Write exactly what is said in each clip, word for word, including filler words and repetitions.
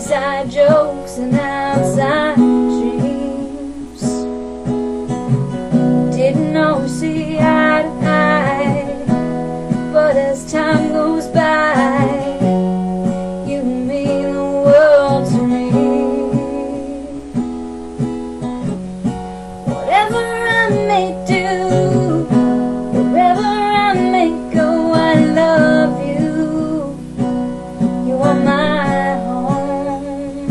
inside jokes and outside dreams. Didn't always see eye to eye, but as time goes by, you mean the world to me. Whatever I may do, wherever I may go, I love you. You are my home.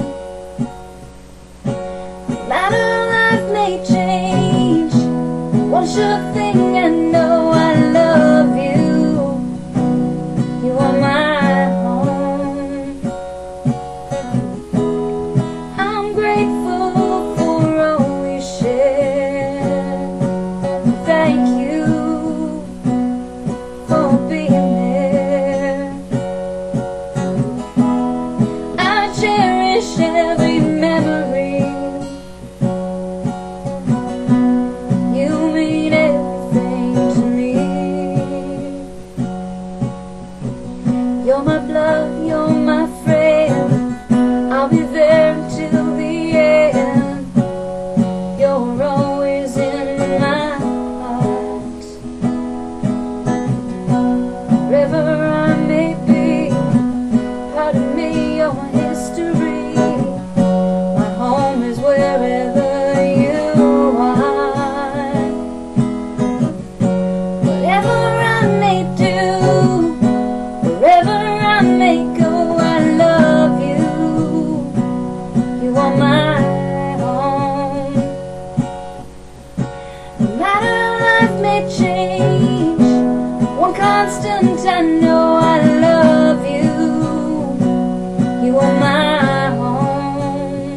No matter life may change, one sure thing I know, I love you. You are my home. I'm grateful for all we shared. Thank you for being there. I cherish every memory. You mean everything to me. You're my blood, you're my friend. I'll be there until the end. You're always in my heart. Wherever I may be, part of me, you're my history. My home is wherever you are. Whatever I may do, wherever I may go, I love you. You are my home. No matter life may change, one constant I know, I love you. You are my home.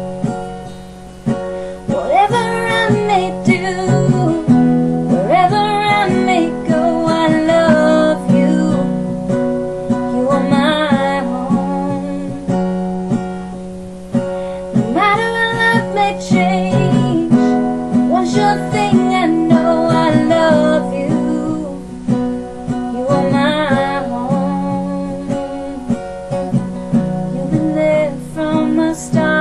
Whatever I may do, wherever I may go, I love you. You are my home. No matter life may change, one sure thing I know, I love you. You are my home. You've been there from the start.